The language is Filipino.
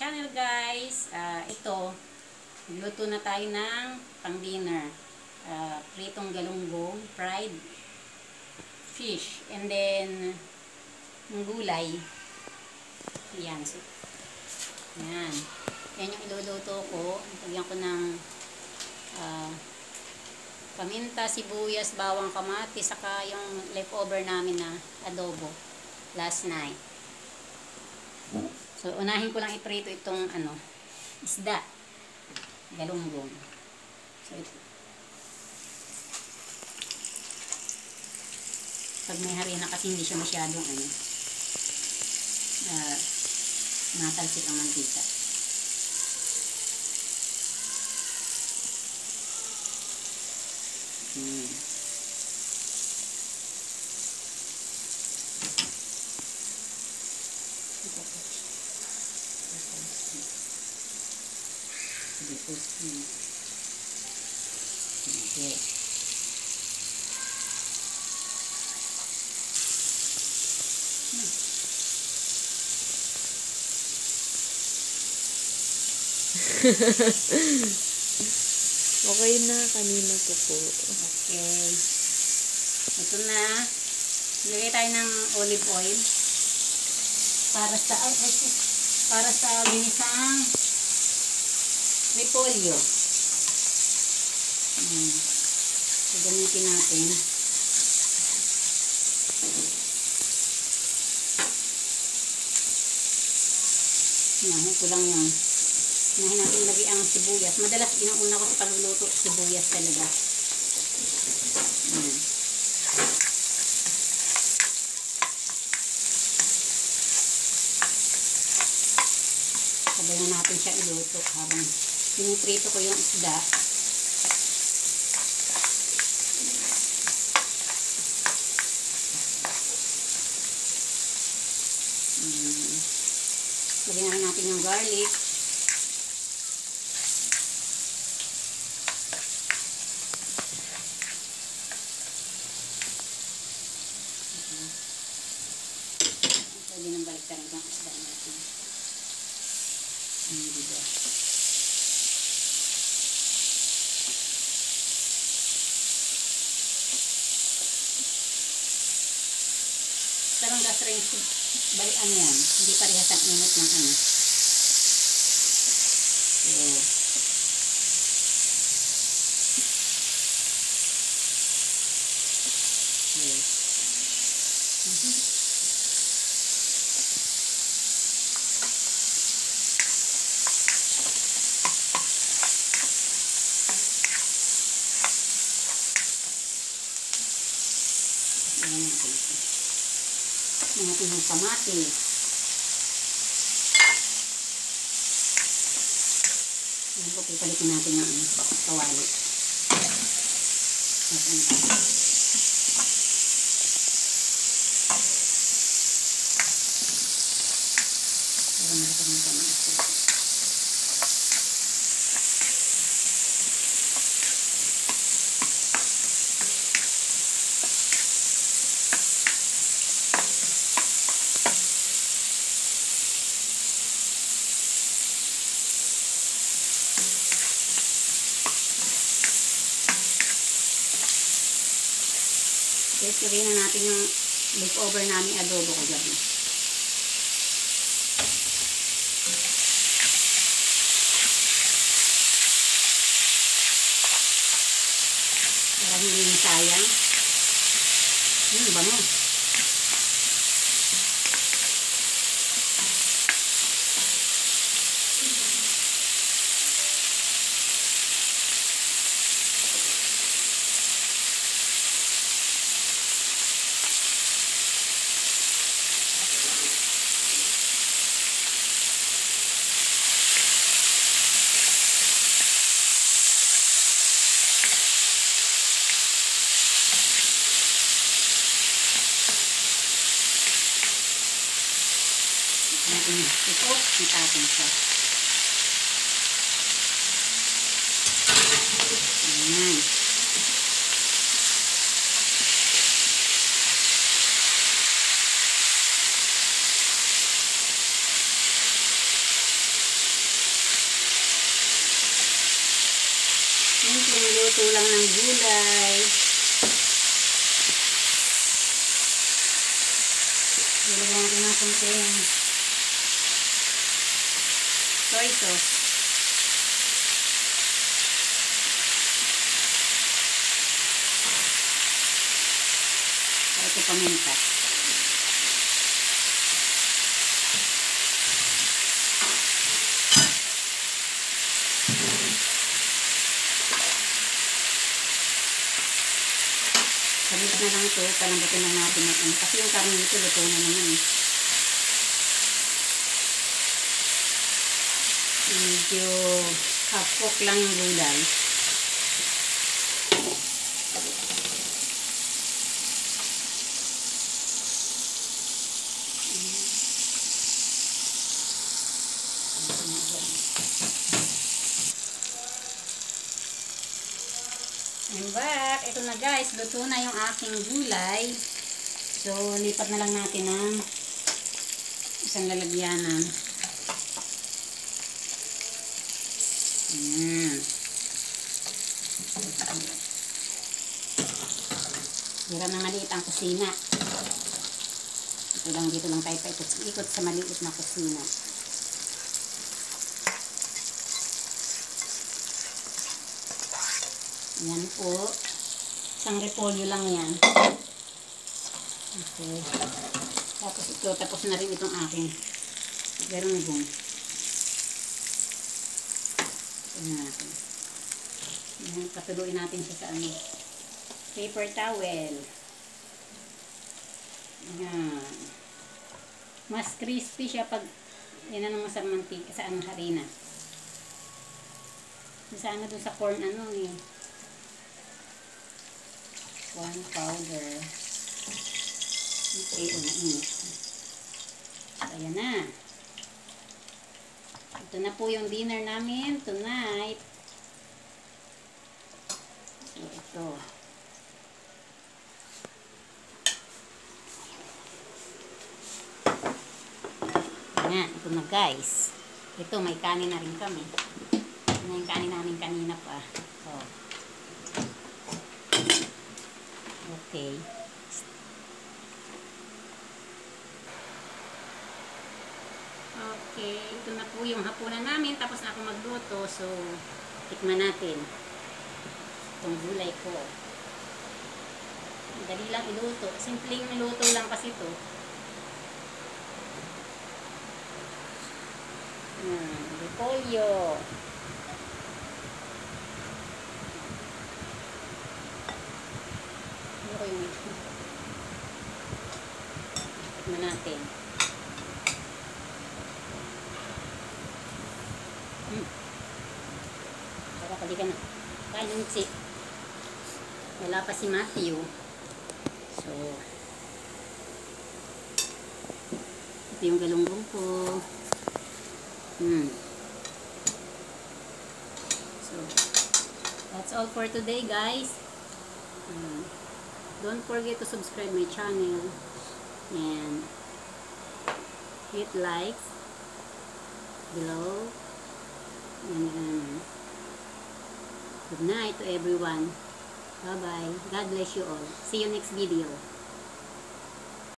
channel guys. Ito, luto na tayo ng pang dinner. Pritong galunggong, fried fish, and then gulay. Yan. So, yan. Yan yung iluluto ko. Lagyan ko ng paminta, sibuyas, bawang, kamatis, saka yung leftover namin na adobo last night. So, unahin ko lang iprito itong isda. Galunggong. So, ito. Pag may harina kasi hindi siya masyadong matalsik ang mantika. Okay. Okay na, kanina po po. Okay. Ito na. Lagay tayo ng olive oil para sa ginisang repolyo. So, gamitin natin. Yan, ito lang yan. Unahin natin lagi ang sibuyas. Madalas inauna ko sa pagluluto sibuyas talaga. Yan. Sabayan natin siya iluto habang piniprito ko yung isda. Lagyan na rin natin yung garlic. Pwede nang balik na rin ang isda natin. Dito. Tarong gas rin balikan yan. Hindi parehas ang init ng So, natin yung kamatis. Ayan po, pipalitin natin yung kawali. Tapos lagyan na natin yung leftover namin adobo ko gabi. Para hindi sayang. Bango. Ito, itapon siya. Ayan. luto lang ng gulay. Ilagyan natin ng konting soy sauce. Ito paminta. Sabit na lang ito, palambutin lang natin natin. Kasi yung karne ito, luto na naman eh. Medyo half cook lang yung gulay. I'm back. Ito na guys, luto na yung aking gulay. So, lipat na lang natin ng isang lalagyanan. Ayan. Hira na maliit ang kusina. Dito lang tayo paikot sa maliit na kusina. Yan po. Isang repolyo lang yan. Okay. Tapos ito, tapos na rin itong aking garunggong. Ayan natin. Ayan, patuluin natin siya sa ano. Paper towel. Ayan. Mas crispy siya pag inanong mo sa mantika, sa ano, harina. Sa ano dun sa corn ano eh. Corn powder. Okay, unainit. Ayan na. Ito na po yung dinner namin tonight. So, ito. Ayan, ito na guys. Ito, may kanin na rin kami. Ito na yung kanin namin kanina pa. So, okay. Okay, ito na po yung hapunan namin. Tapos na ako magluto. So, tikman natin. Itong gulay ko. Dali lang iluto. Simpleng luto lang kasi ito. Repolyo. Ano ko yung ito? Tikman natin. Sarap, pali ka na. Kain si. Wala pa si Matthew. So, ito yung galunggong ko. So, that's all for today guys. Don't forget to subscribe my channel and hit likes below, and good night to everyone. Bye bye. God bless you all. See you next video.